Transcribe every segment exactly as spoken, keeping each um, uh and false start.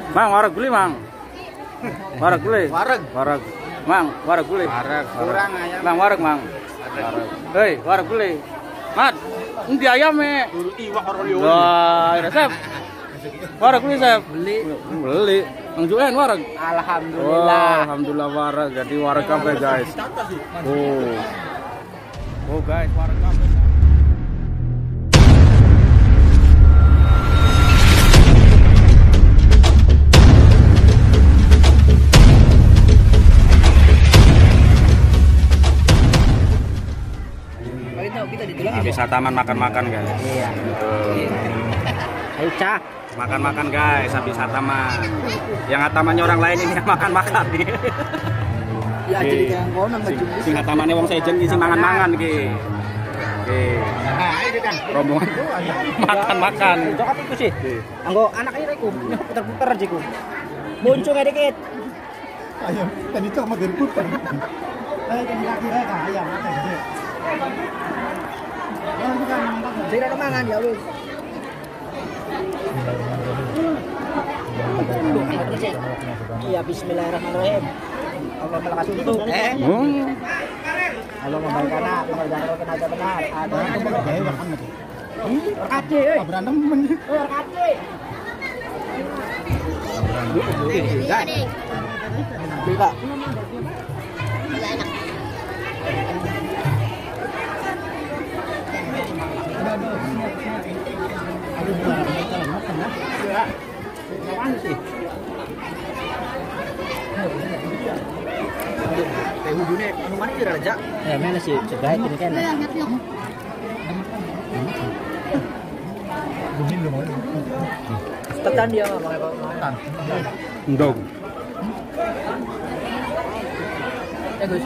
Mang, wareg beli, Mang. Wareg beli. Wareg. Wareg. Mang, wareg beli. Wareg. Kurang ayam. Mang, wareg, Mang. Wareg. Hei, wareg beli. Mat, ini ayam ya. Iwak karo yo. Wah, resep. Wareg beli, Chef. Beli. Beli. Mang Julen wareg. Alhamdulillah. Wah, alhamdulillah wareg. Jadi wareg kafe, guys. Oh. Oh, guys, wareg kafe. Bisa taman makan-makan, guys. Iya. Ayo, Cak. Makan-makan, guys. Habis taman. Yang tamannya orang lain ini makan-makan nih. Ya jadi yang kono maju. Sing tamannya wong sejen iki sing mangan-mangan iki. Oke. Nah, ini kan Rombongan makan-makan. Cokap itu sih. Anggo anak ini iku puter-puter aja iku. Muncul kayak dikit. Ayam, kan itu sama dari puter. Eh, kan kaki mereka ayam apa gitu. Jadi ada mangan ya lu. Iya, bismillahirrahmanirrahim. Allah melakasi itu. Eh. Hmm. Allah membaik anak, mengerjakan tenaga benar. Ada yang Gaya makan gitu. Kace, euy. Berantem men. Oh, kace. Bisa. Kayak hujune anu mana kira aja? Ya mana sih sebaik ini kan. Bunin lu mau. Tekan dia Bang Tekan. Ndong. Eh Gus.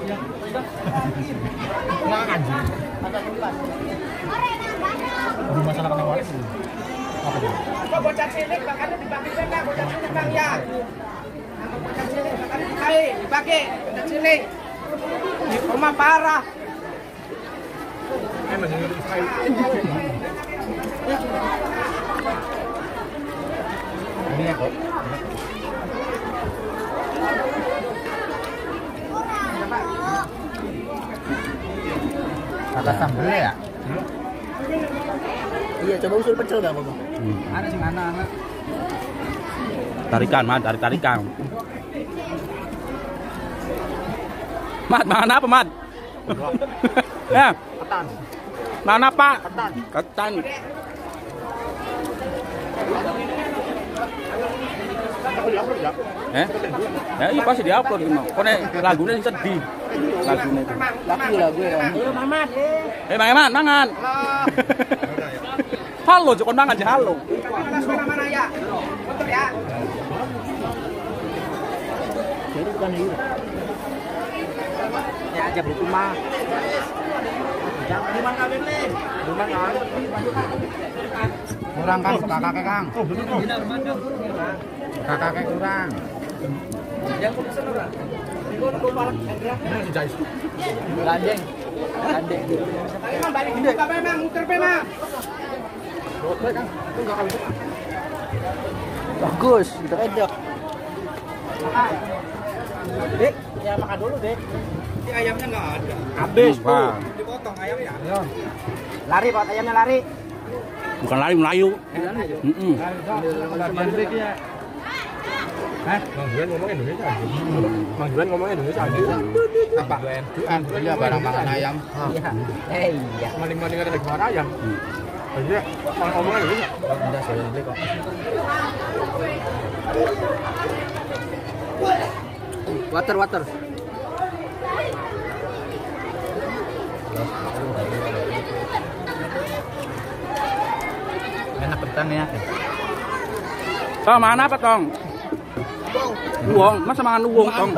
Mangan. Di masyarakat yang waris. Apa dia? Kok bocah cilik makannya dibagi beda bocah cilik Bang ya. Bocah cilik makannya dibagi, dibagi bocah cilik. Di rumah parah. Emang ini sekali. Ini ya kok. Ada sambelnya ya? Iya, coba usul pecel dah, Bang. Hmm. Ada sing anak-anak. Tarikan, Mat, tarik-tarikan. Mat, makan apa, Mat? Ya. Ketan. Mana, Pak? Ketan. Ketan. Eh? Ya, iya pasti diupload gitu. Kok nek lagune sing sedih. Lagune itu. Laki lagu ya. Ayo Mamat, eh. Eh, Bang Eman, mangan. Halo, jokon mangan aja halo. Mana ya? Betul ya. Jadi bukan itu. Ya aja beli rumah. Jangan di mana kawin nih? Rumah kan. Kurang kan kakak Kang. Kakak kurang. Yang kok pesen ora? Iku nek palak Ini jais. Gandeng. Gandeng. Memang balik gede apa memang muter memang. Bagus, udah edok. Dek, ya makan dulu, Dek. Di ayamnya enggak ada. Habis, Bang. Dipotong ayamnya. Lari, Pak, ayamnya lari. Bukan lari Melayu. Heeh. Hah? Mang Juan ngomong Indonesia aja. Mang Juan ngomong Indonesia aja. Apa? Duan. Iya, barang makan ayam. Iya. Eh, iya. Maling-maling ada di luar ayam. Iya, orang ngomong Indonesia. Udah saya beli kok. Water, water. Enak ketan ya. Tong, makan apa, Tong? Uang, masa makan uang, Tong?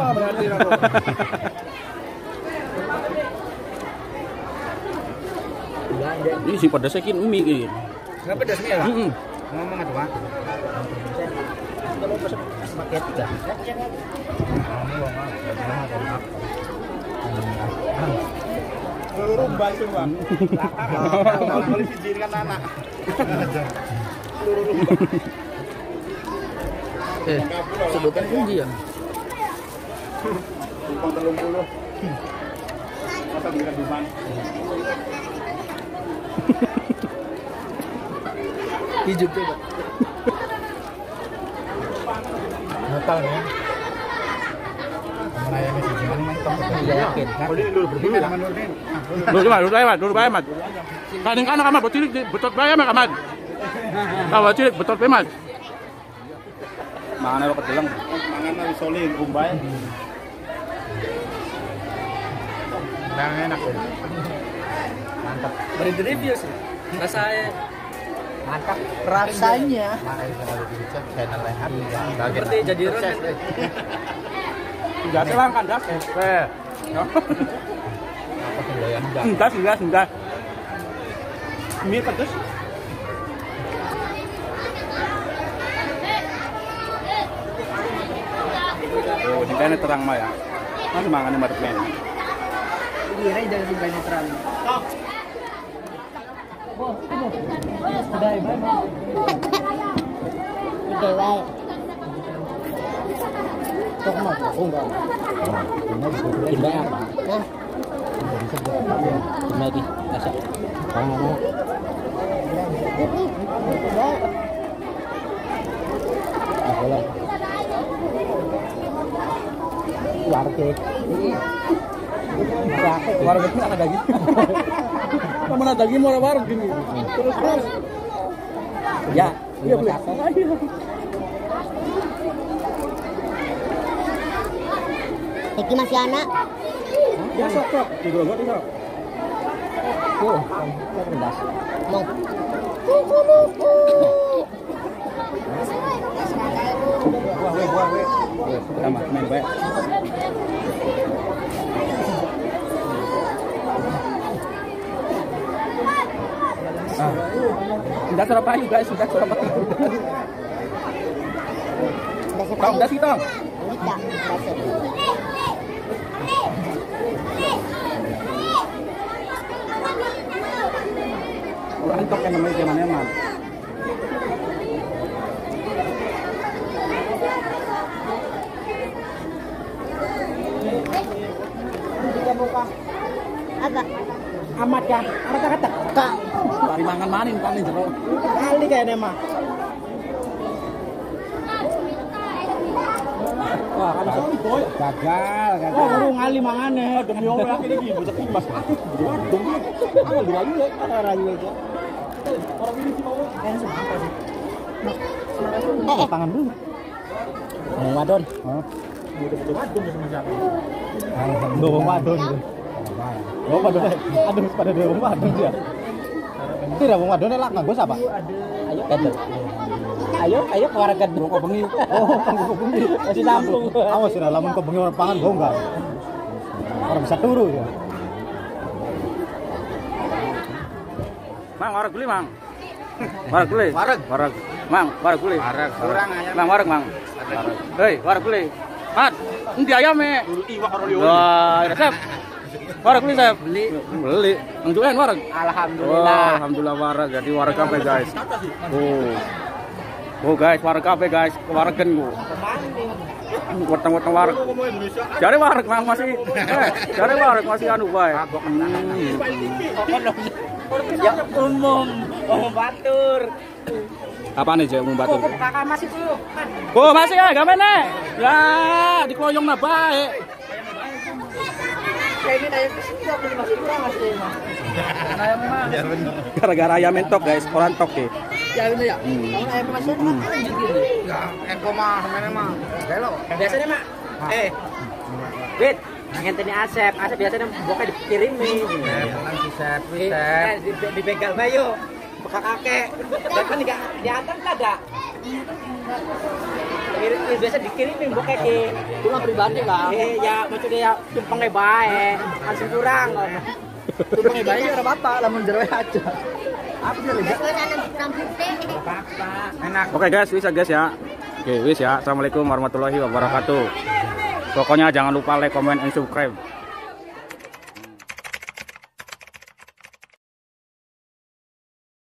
Ini sih pedasnya kin mie ini. Enggak pedas nih ya? Heeh. Ngomong aja, Pak. Kalau pesen paket tiga. Rumbai semua. Lapar, boleh dijadikan anak. Eh, sebutan kunci ya. Tumpang telung puluh. Masa belikan duman. Hijuk coba. Natal ya. Melayani si Jiman mantap. Iya yakin. Boleh dulu berdiri sama Nurdin. Dulu Mat, dulu Mat, dulu Mat. Kadang kan anak betul betul bayar Mat Mat. Tahu cilik betul Mat. Mangan lo kedeleng. Mangan wis solid umbae. Nah, enak. Mantap. Beri review sih. Rasanya mantap rasanya. Seperti jadi resep. Enggak selang kan das. Eh. Enggak, enggak, enggak. Mie pedes. Oh, ini kayaknya terang mah ya. Masih makan di market. Kira jangan sampai netral. Udah, Bang. Udah, Bang. Kok mau? Oh, enggak. Pindah apa? Hah? Lagi, kasih. Kamu. Boleh. Warga. Warga itu ada daging. Kamu ada daging mau warga gini. Terus terus. Ya, iya boleh. Iki masih anak. Ya sok sok. Tiga enggak tiga. Tuh, rendas. Mau. Wah, weh, wah, weh. Tambah main baik. Ah. Sudah Surabaya guys, sudah Surabaya. Tong, dah sih tong. Tidak, masih. Orang tok yang namanya zaman eman. Apa? Amat ya, kata-kata. Kak, bari mangan manin kan nih jero. Kali kayaknya mah. Wah, kan sepi boy. Gagal, gagal. Oh, lu ngali mangane. Demi Allah ini iki bocah timbas. Dong. Aku dirayu ya, ada rayu aja. Orang ini sih mau. Kan apa sih? Eh, tangan dulu. Mau wadon. Heeh. Udah wadon sama siapa? Alhamdulillah wadon. Oh, wadon. Aduh, pada dia wadon dia. Tidak wong wadone lak nganggo sapa? Ayo kader. Ayo, ayo ke warga dulu kok bengi. Oh, kok bengi. Masih sambung. Awas ora lamun kok bengi orang pangan go enggak. Orang bisa turu ya. Mang, wareg beli, Mang. Wareg beli. Wareg. Wareg. Mang, wareg beli. Wareg kurang aja. Mang, wareg, Mang. Hei, wareg beli. Mat, endi ayame? Iwak karo liwat. Wah, resep. Wareg beli, Sep. Beli. Beli. Nunjukin wareg. Alhamdulillah. Oh, alhamdulillah wareg. Jadi wareg kafe, guys. Oh. Oh, guys, wareg kafe, guys. Waregen gua. Weteng-weteng wareg. Jare wareg Mang masih. Eh, jare wareg masih anu bae. Ya umum, umum batur. Apa nih, Jek, umum batur? Kakak masih tuh. Oh, masih ya, gamen nih. Ya, dikoyong na baik. Kayak ini ayam kesini beli masih kurang masih mah. Ayam mah. Gara-gara ayam mentok, guys. Orang tok ya. Ya bener ya. Kalau ayam masih lanjut gitu. Ya, eko mah mana mah. Gelo. Biasanya mak. Eh. Wait, ngenteni Asep. Asep biasanya boknya dikirimin. Tenang si Sep, Di- eh, di- dipegang bayo. Bekas kakek. Dan kan enggak diantar enggak ada. Kirim biasa dikirimin boknya ke rumah pribadi lah. Eh ya maksudnya ya tumpengnya baik. Masih kurang. Tumpengnya baik ora apa-apa, lamun jero aja. Apa sih lagi? Apa-apa. enak. Oke, guys, wis ya, guys ya. Oke, wis ya. Assalamualaikum warahmatullahi wabarakatuh. Pokoknya jangan lupa like, comment, and subscribe.